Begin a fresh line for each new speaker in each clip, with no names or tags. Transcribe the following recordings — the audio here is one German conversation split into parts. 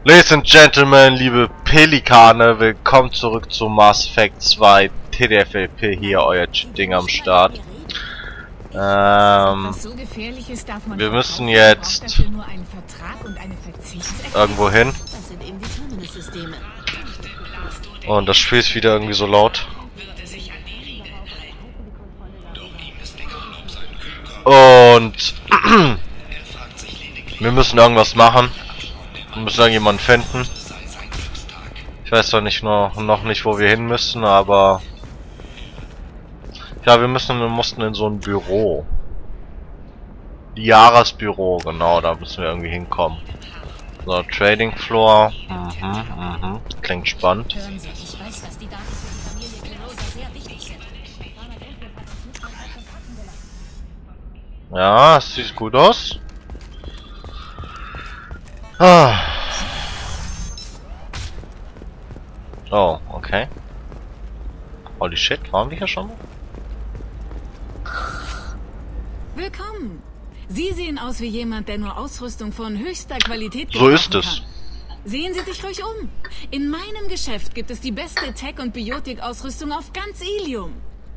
Ladies and Gentlemen, liebe Pelikane, willkommen zurück zu Mass Effect 2 TDFLP, hier euer Ding am Start. Wir müssen jetzt irgendwo hin. Und das Spiel ist wieder irgendwie so laut. Und wir müssen irgendwas machen. Wir müssen irgendjemanden finden. Ich weiß doch nicht noch nicht, wo wir hin müssen, aber ja, wir mussten in so ein Büro. Liaras Büro, genau, da müssen wir irgendwie hinkommen. So, Trading Floor. Klingt spannend. Ja, es sieht gut aus. Oh, okay. Holy shit, waren wir hier schon mal?
Willkommen. Sie sehen aus wie jemand, der nur Ausrüstung von höchster Qualität
so ist es.
kann. Sehen Sie sich ruhig um. In meinem Geschäft gibt es die beste Tech- und Biotik-Ausrüstung auf ganz Ilium.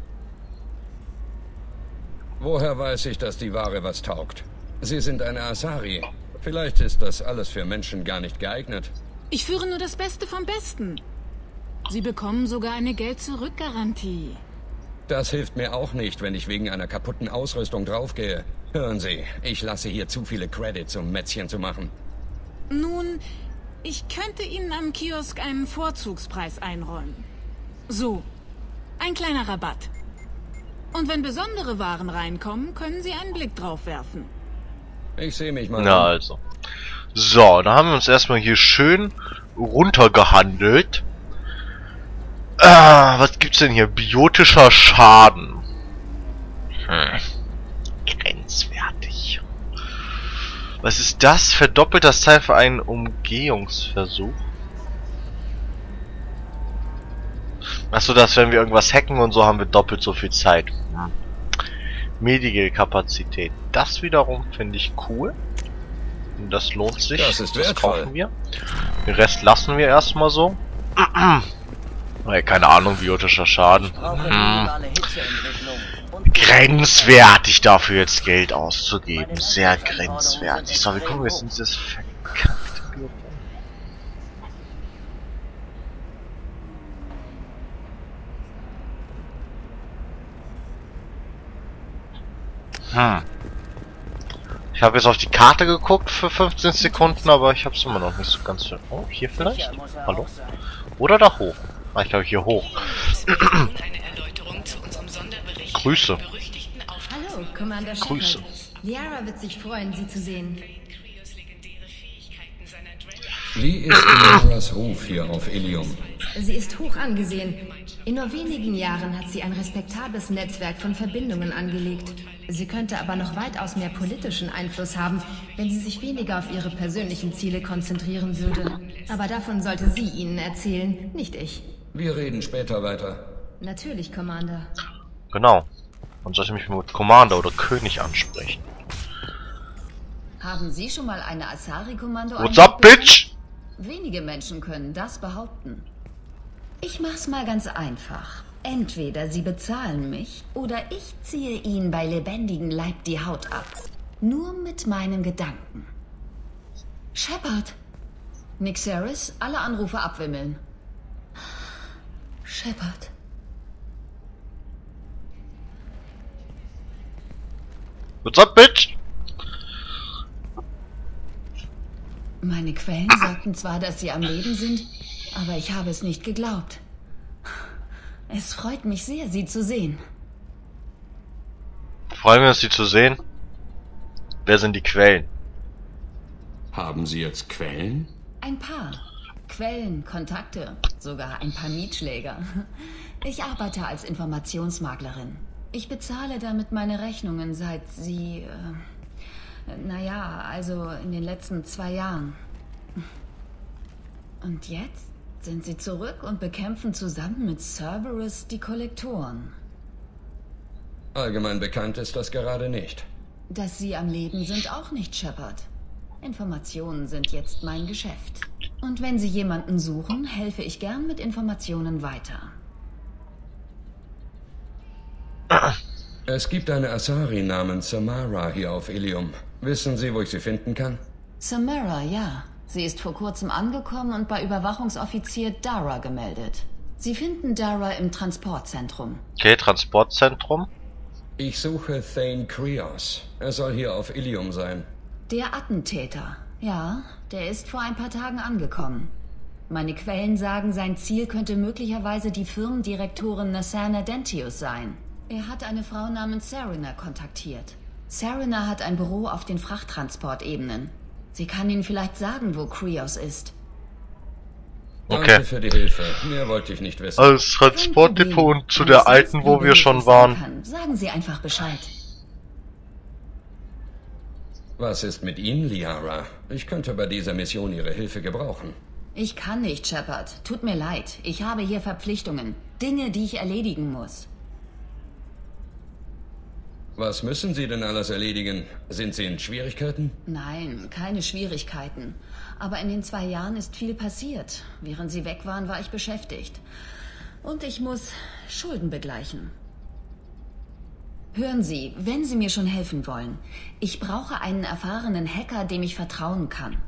Woher weiß ich, dass die Ware was taugt? Sie sind eine Asari. Vielleicht ist das alles für Menschen gar nicht geeignet.
Ich führe nur das Beste vom Besten. Sie bekommen sogar eine Geld-Zurück-Garantie.
Das hilft mir auch nicht, wenn ich wegen einer kaputten Ausrüstung draufgehe. Hören Sie, ich lasse hier zu viele Credits, um Mätzchen zu machen.
Nun, ich könnte Ihnen am Kiosk einen Vorzugspreis einräumen. So, ein kleiner Rabatt. Und wenn besondere Waren reinkommen, können Sie einen Blick drauf werfen.
Ich sehe mich mal.
Na also. So, da haben wir uns erstmal hier schön runtergehandelt. Was gibt's denn hier? Biotischer Schaden. Grenzwertig. Was ist das? Verdoppelter Zeit für einen Umgehungsversuch. Achso, dass wenn wir irgendwas hacken und so, haben wir doppelt so viel Zeit. Medical-Kapazität. Das wiederum finde ich cool. Und das lohnt sich.
Das ist
das
wertvoll.
kaufen wir. Den Rest lassen wir erstmal so. Keine Ahnung, biotischer Schaden. Grenzwertig dafür jetzt Geld auszugeben. Sehr grenzwertig. So, wir gucken jetzt in dieses verkackte Büro. Ich habe jetzt auf die Karte geguckt für 15 Sekunden, aber ich habe es immer noch nicht so ganz... Oh, hier vielleicht? Hallo? Oder da hoch? Ah, ich glaube hier hoch. Grüße.
Hallo, Commander
Grüße.
Shepard. Liara wird sich freuen, Sie zu sehen.
Wie ist Liaras Ruf hier auf Ilium?
Sie ist hoch angesehen. In nur wenigen Jahren hat sie ein respektables Netzwerk von Verbindungen angelegt. Sie könnte aber noch weitaus mehr politischen Einfluss haben, wenn sie sich weniger auf ihre persönlichen Ziele konzentrieren würde. Aber davon sollte sie Ihnen erzählen, nicht ich.
Wir reden später weiter.
Natürlich, Commander.
Genau. Man sollte mich mit Commander oder König ansprechen.
Haben Sie schon mal eine Asari-Kommando?
What's up, bitch?
Wenige Menschen können das behaupten. Ich mach's mal ganz einfach. Entweder Sie bezahlen mich, oder ich ziehe Ihnen bei lebendigem Leib die Haut ab. Nur mit meinen Gedanken. Shepard! Nixeris, alle Anrufe abwimmeln. Shepard.
What's up, bitch?
Meine Quellen sagten zwar, dass Sie am Leben sind, aber ich habe es nicht geglaubt. Es freut mich sehr, Sie zu sehen.
Freuen wir uns, Sie zu sehen. Wer sind die Quellen?
Haben Sie jetzt Quellen?
Ein paar. Quellen, Kontakte, sogar ein paar Mietschläger. Ich arbeite als Informationsmaklerin. Ich bezahle damit meine Rechnungen seit Sie... naja, also in den letzten 2 Jahren. Und jetzt sind sie zurück und bekämpfen zusammen mit Cerberus die Kollektoren.
Allgemein bekannt ist das gerade nicht.
Dass Sie am Leben sind, auch nicht, Shepard. Informationen sind jetzt mein Geschäft. Und wenn Sie jemanden suchen, helfe ich gern mit Informationen weiter.
Es gibt eine Asari namens Samara hier auf Ilium. Wissen Sie, wo ich sie finden kann?
Samara, ja. Sie ist vor kurzem angekommen und bei Überwachungsoffizier Dara gemeldet. Sie finden Dara im Transportzentrum.
Okay, Transportzentrum.
Ich suche Thane Krios. Er soll hier auf Ilium sein.
Der Attentäter. Ja, der ist vor ein paar Tagen angekommen. Meine Quellen sagen, sein Ziel könnte möglicherweise die Firmendirektorin Nassana Dentius sein. Er hat eine Frau namens Serena kontaktiert. Serena hat ein Büro auf den Frachttransportebenen. Sie kann Ihnen vielleicht sagen, wo Krios ist.
Okay.
Danke für die Hilfe. Mehr wollte ich nicht wissen.
Als Transportdepot und zu der alten, wo wir schon waren.
Sagen Sie einfach Bescheid.
Was ist mit Ihnen, Liara? Ich könnte bei dieser Mission Ihre Hilfe gebrauchen.
Ich kann nicht, Shepard. Tut mir leid. Ich habe hier Verpflichtungen. Dinge, die ich erledigen muss.
Was müssen Sie denn alles erledigen? Sind Sie in Schwierigkeiten?
Nein, keine Schwierigkeiten. Aber in den 2 Jahren ist viel passiert. Während Sie weg waren, war ich beschäftigt. Und ich muss Schulden begleichen. Hören Sie, wenn Sie mir schon helfen wollen. Ich brauche einen erfahrenen Hacker, dem ich vertrauen kann.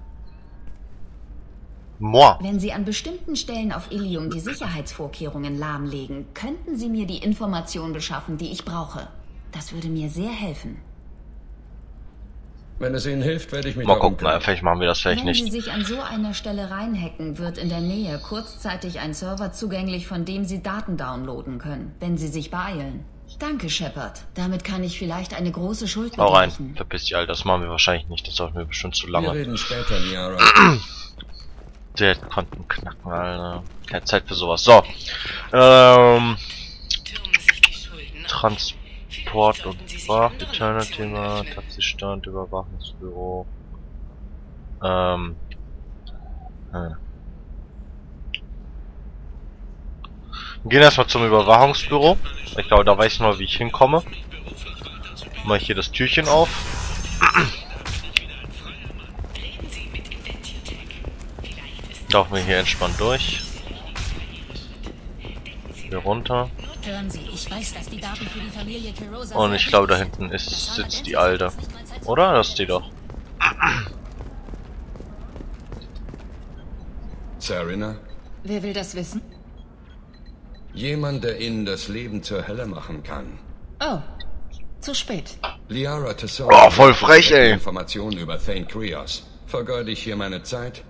Moi.
Wenn Sie an bestimmten Stellen auf Ilium die Sicherheitsvorkehrungen lahmlegen, könnten Sie mir die Information beschaffen, die ich brauche. Das würde mir sehr helfen.
Wenn es Ihnen hilft, werde ich mich
Mal
darum
gucken,
kümmern.
vielleicht machen wir das vielleicht
Wenn Sie
nicht.
sich an so einer Stelle reinhacken, wird in der Nähe kurzzeitig ein Server zugänglich, von dem Sie Daten downloaden können, wenn Sie sich beeilen. Danke, Shepard. Damit kann ich vielleicht eine große Schuld
Hau rein,
begleichen.
verpiss dich, Alter. Das machen wir wahrscheinlich nicht. Das dauert mir bestimmt zu
Wir
lange.
reden später, Liara.
Der Konten knacken, Alter. Keine Zeit für sowas. So. Transport und Fracht, Eternal-Thema, Taxistand, Überwachungsbüro. Wir gehen erstmal zum Überwachungsbüro. Ich glaube, da weiß ich noch, wie ich hinkomme. Mache ich hier das Türchen auf. Laufen wir hier entspannt durch. Hier runter.
Hören Sie, ich weiß, dass die Daten für die Familie Kirosa
Und ich glaube, da hinten sitzt die Alte. Oder? Das ist die doch.
Serena?
Wer will das wissen?
Jemand, der Ihnen das Leben zur Hölle machen kann.
Oh, zu spät.
Liara Tesoro.
Oh, voll frech, ey.
Informationen über Thane Krios. Vergeude ich hier meine Zeit?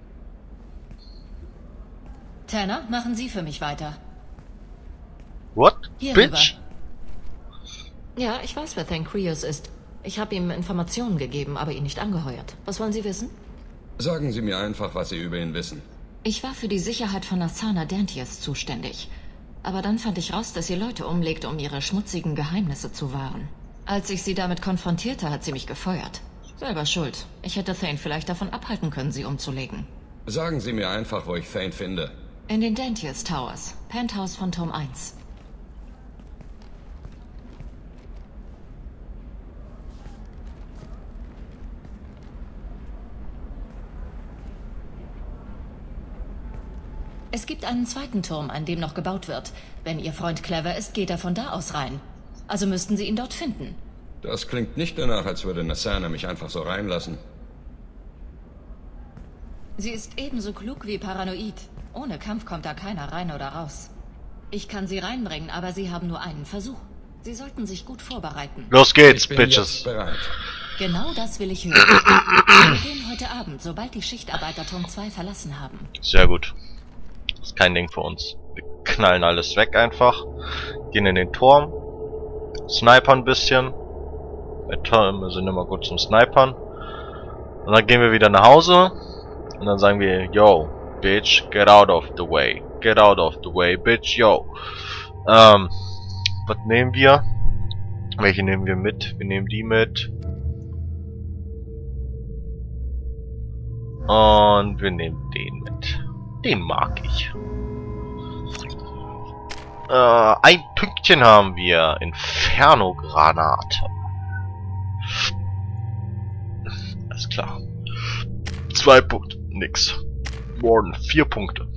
Tanner, machen Sie für mich weiter.
What?
Hier
Bitch?
Ja, ich weiß, wer Thane Krios ist. Ich habe ihm Informationen gegeben, aber ihn nicht angeheuert. Was wollen Sie wissen?
Sagen Sie mir einfach, was Sie über ihn wissen.
Ich war für die Sicherheit von Nassana Dentius zuständig. Aber dann fand ich raus, dass sie Leute umlegt, um ihre schmutzigen Geheimnisse zu wahren. Als ich sie damit konfrontierte, hat sie mich gefeuert. Selber schuld. Ich hätte Thane vielleicht davon abhalten können, sie umzulegen.
Sagen Sie mir einfach, wo ich Thane finde.
In den Dentius Towers. Penthouse von Turm 1. Es gibt einen zweiten Turm, an dem noch gebaut wird. Wenn Ihr Freund clever ist, geht er von da aus rein. Also müssten Sie ihn dort finden.
Das klingt nicht danach, als würde Nassana mich einfach so reinlassen.
Sie ist ebenso klug wie paranoid. Ohne Kampf kommt da keiner rein oder raus. Ich kann Sie reinbringen, aber Sie haben nur einen Versuch. Sie sollten sich gut vorbereiten.
Los geht's,
Ich bin
Bitches.
jetzt bereit.
Genau das will ich hören. Wir gehen heute Abend, sobald die Schichtarbeiter Turm 2 verlassen haben.
Sehr gut. Das ist kein Ding für uns. Wir knallen alles weg einfach. Gehen in den Turm. Snipern ein bisschen. Bei Türmen sind immer gut zum Snipern. Und dann gehen wir wieder nach Hause. Und dann sagen wir, yo, bitch, get out of the way. Get out of the way, bitch, yo. Was nehmen wir? Welche nehmen wir mit? Wir nehmen die mit. Und wir nehmen den mit. Den mag ich. Ein Pünktchen haben wir. Inferno-Granate. Alles klar. 2 Punkte. Nix. Worden 4 Punkte.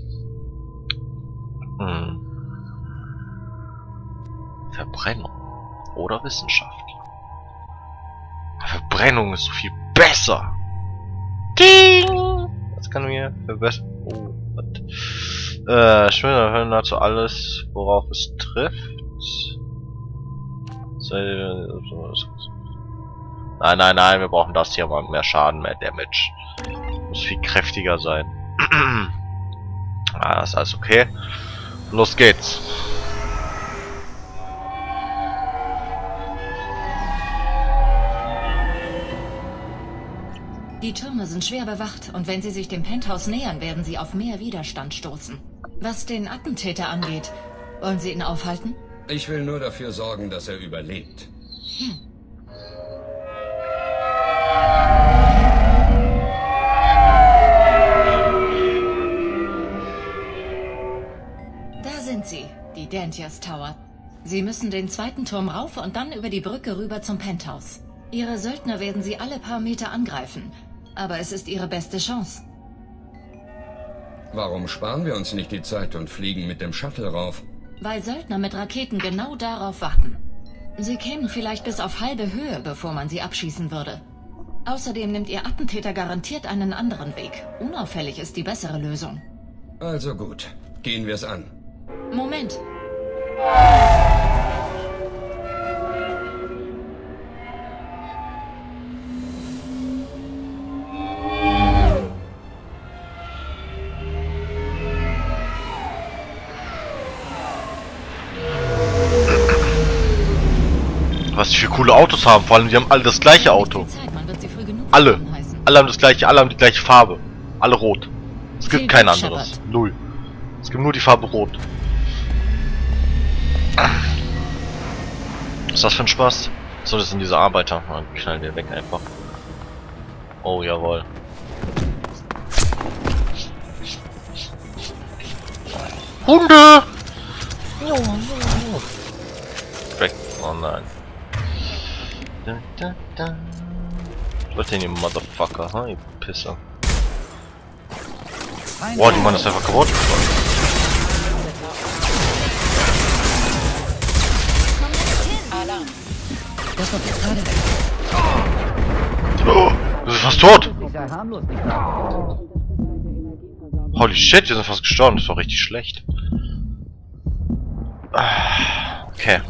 Verbrennung oder Wissenschaft. Verbrennung ist so viel besser. Ding! Was kann mir verbessern? Oh, was? Schwimmer hören dazu alles, worauf es trifft. Nein, wir brauchen das hier mal. Mehr Schaden, mehr Damage. Muss viel kräftiger sein. Das ist alles okay. Los geht's.
Die Türme sind schwer bewacht und wenn sie sich dem Penthouse nähern, werden sie auf mehr Widerstand stoßen. Was den Attentäter angeht, wollen Sie ihn aufhalten?
Ich will nur dafür sorgen, dass er überlebt.
Da sind sie, die Danthias Tower. Sie müssen den zweiten Turm rauf und dann über die Brücke rüber zum Penthouse. Ihre Söldner werden sie alle paar Meter angreifen. Aber es ist ihre beste Chance.
Warum sparen wir uns nicht die Zeit und fliegen mit dem Shuttle rauf?
Weil Söldner mit Raketen genau darauf warten. Sie kämen vielleicht bis auf halbe Höhe, bevor man sie abschießen würde. Außerdem nimmt ihr Attentäter garantiert einen anderen Weg. Unauffällig ist die bessere Lösung.
Also gut, gehen wir's an.
Moment.
Was die für coole Autos haben, vor allem die haben alle das gleiche Auto. Alle haben das gleiche, alle haben die gleiche Farbe. Alle rot. Es gibt kein anderes. Null. Es gibt nur die Farbe rot. Was ist das für ein Spaß? So, das sind diese Arbeiter. Man knallen wir weg einfach. Oh, jawohl. Hunde! Weg. Oh nein. Was denn, ihr Motherfucker, huh? Ihr Pisser. Boah, die Mann ist einfach kaputt. Oh, du bist fast tot! Holy shit, wir sind fast gestorben, das war richtig schlecht. Okay.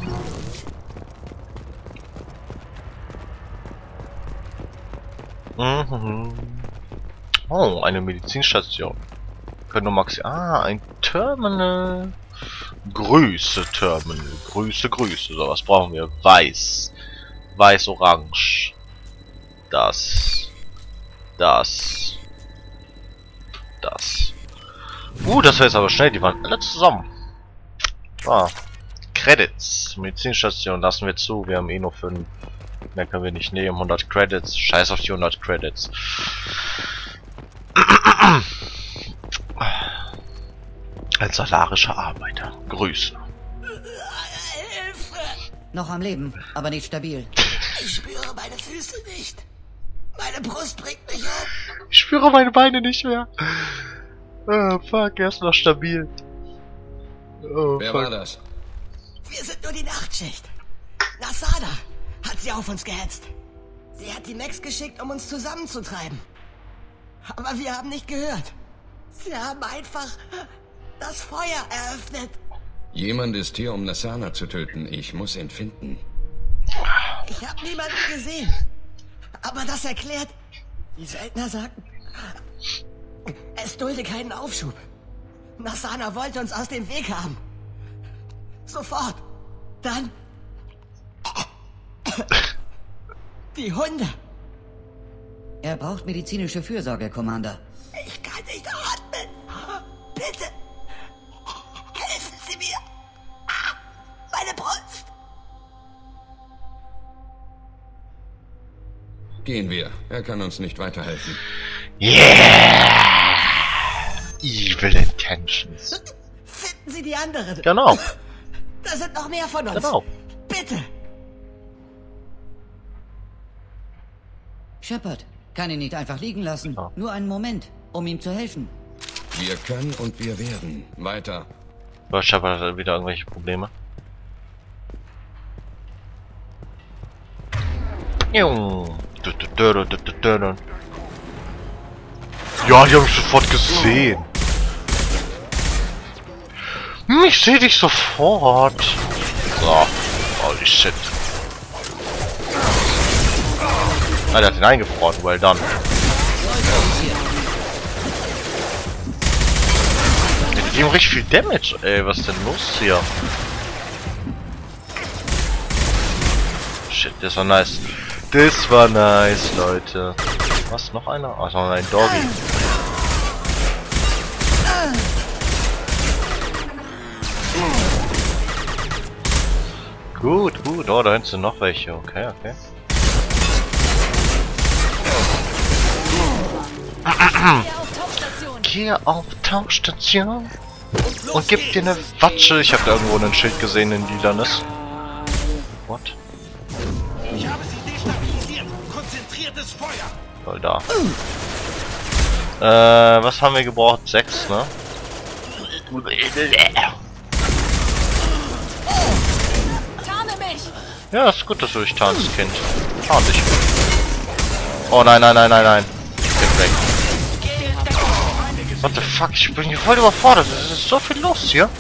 Oh, eine Medizinstation. Können nur Maxi. Ein Terminal. Grüße, Terminal. Grüße. So, was brauchen wir? Weiß. Weiß-orange. Das. Das war jetzt aber schnell. Die waren alle zusammen. Credits. Medizinstation lassen wir zu. Wir haben eh nur 5. Mehr können wir nicht nehmen. 100 Credits. Scheiß auf die 100 Credits. Als salarischer Arbeiter. Grüße.
Hilfe! Noch am Leben, aber nicht stabil. Ich spüre meine Füße nicht. Meine Brust bringt mich um.
Ich spüre meine Beine nicht mehr. Oh, fuck, er ist noch stabil. Oh,
wer war das?
Wir sind nur die Nachtschicht. Nasana hat sie auf uns gehetzt. Sie hat die Mechs geschickt, um uns zusammenzutreiben. Aber wir haben nicht gehört. Sie haben einfach das Feuer eröffnet.
Jemand ist hier, um Nasana zu töten. Ich muss ihn finden.
Ich habe niemanden gesehen. Aber das erklärt... Die Söldner sagten... Es dulde keinen Aufschub. Nasana wollte uns aus dem Weg haben. Sofort. Dann... Die Hunde. Er braucht medizinische Fürsorge, Commander. Ich kann nicht atmen. Bitte. Helfen Sie mir. Meine Brust.
Gehen wir. Er kann uns nicht weiterhelfen.
Yeah! Evil Intentions.
Finden Sie die anderen.
Genau.
Da sind noch mehr von uns.
Genau.
Bitte. Shepard kann ihn nicht einfach liegen lassen.
Ja.
Nur einen Moment, um ihm zu helfen.
Wir können und wir werden. Weiter.
Aber ich habe wieder irgendwelche Probleme. Ja, die haben mich sofort gesehen. Ich sehe dich sofort. So, holy shit. Ah, der hat ihn eingefroren, well done. Die geben richtig viel Damage, ey, was ist denn los hier? Shit, das war nice. Das war nice, Leute. Was, noch einer? Ach, noch ein Doggy. Gut, gut. Oh, da hinten sind noch welche. Okay, okay. Geh auf Tauchstation und gib dir eine Watsche. Ich habe da irgendwo ein Schild gesehen in Lilanes. What?
Ich habe sie destabilisiert. Konzentriertes Feuer.
Voll da. Was haben wir gebraucht? 6, ne? Ja, ist gut, dass du dich tarnst, Kind. Tarn dich. Oh nein, nein, nein, nein, nein. Geh weg. What the fuck? Ich bin hier voll überfordert. Es ist so viel los hier.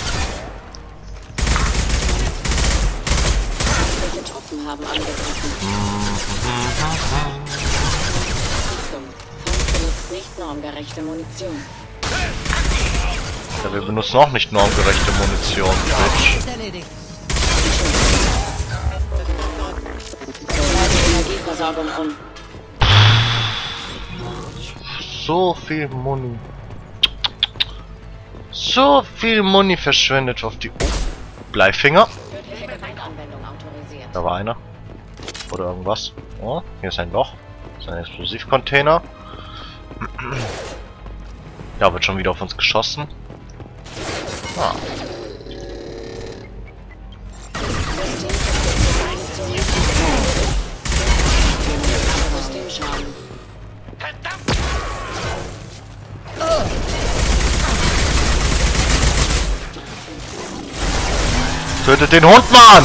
Haben angegriffen. Benutzt nicht normgerechte Munition.
Ja, wir benutzen auch nicht normgerechte Munition, Bitch.
Energieversorgung um.
So viel Muni. So viel Muni verschwendet auf die Bleifinger. Da war einer. Oder irgendwas. Oh, hier ist ein Loch. Das ist ein Explosivcontainer. Da wird schon wieder auf uns geschossen. Ah. Tötet den Hund, Mann!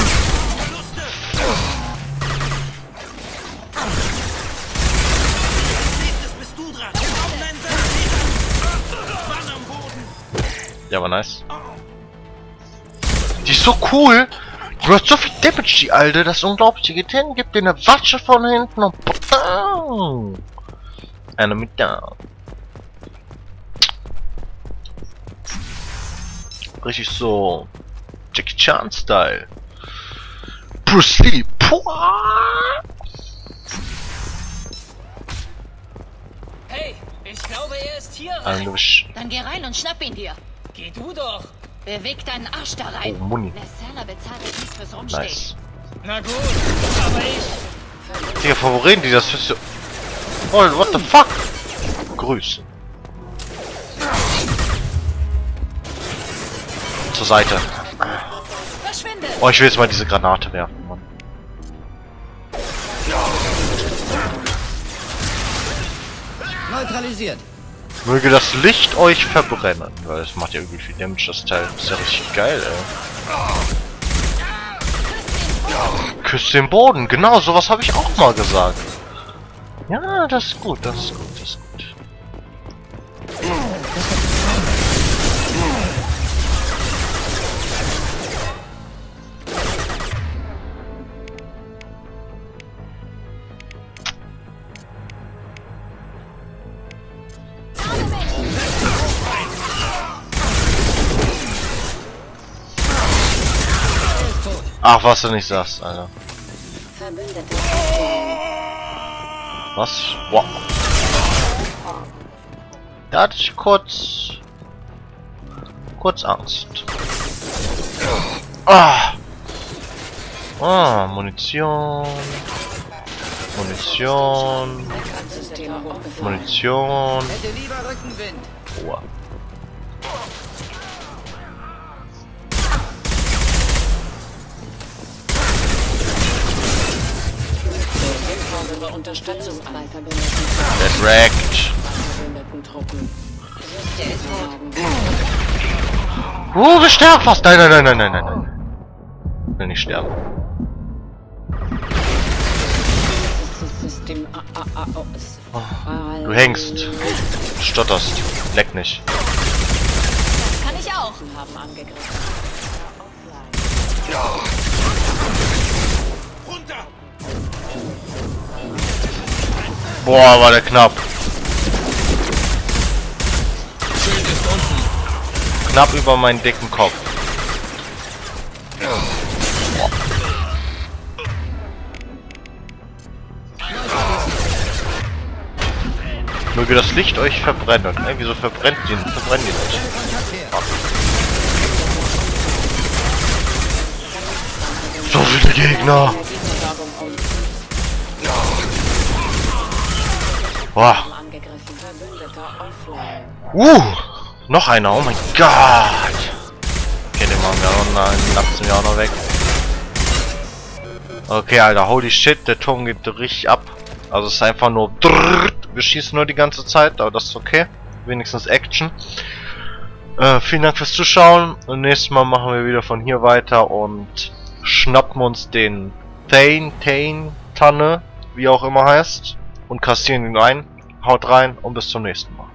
Ja, aber nice. Die ist so cool. Du hast so viel Damage, die Alte. Das ist unglaublich. Die geht hin, gibt dir eine Watsche von hinten und BAM! Enemy down. Richtig so Jackie Chan Style. Bruce Lee.
Hey, ich glaube, er ist hier.
Dann geh rein und schnapp ihn dir.
Geh du doch.
Beweg deinen Arsch da rein.
Oh, Muni.
Nessana bezahlt dich nicht fürs Rumstehen.
Nice.
Na gut, aber ich...
Digga, Favoriten, die das für so... Oh, what the fuck? Grüßen. Zur Seite.
Verschwinde.
Oh, ich will jetzt mal diese Granate werfen, Mann.
Neutralisiert.
Möge das Licht euch verbrennen, weil es macht ja irgendwie viel Damage, das Teil. Das ist ja richtig geil, ey. Küsst den Boden, genau, sowas habe ich auch mal gesagt. Ja, das ist gut, das ist gut, das ist gut. Ach, was du nicht sagst, Alter. Was? Wow. Da hatte ich kurz Angst. Ah! Ah, Munition. Munition. Munition.
Hätte lieber Rückenwind.
Oh.
Unterstützung bei Verbündeten.
Direkt.
Verbündeten Truppen.
Gestärkt fast! Nein, nein, nein, nein, nein, nein, nein. Ich will nicht sterben. Oh, du hängst. Stotterst. Leck nicht.
Das kann ich auch. Haben angegriffen.
Ja. Runter!
Boah, war der knapp.
Schild ist unten.
Knapp über meinen dicken Kopf. Möge das Licht euch verbrennen. Ey, wieso verbrennen die nicht? So viele Gegner! Boah. Noch einer, oh mein Gott! Okay, den machen wir auch noch, den lassen wir auch noch weg. Okay, Alter, holy shit, der Turm geht richtig ab. Also es ist einfach nur wir schießen nur die ganze Zeit, aber das ist okay. Wenigstens Action. Vielen Dank fürs Zuschauen. Und nächstes Mal machen wir wieder von hier weiter und schnappen uns den Tanne, wie auch immer heißt, und kassieren ihn ein. Haut rein und bis zum nächsten Mal.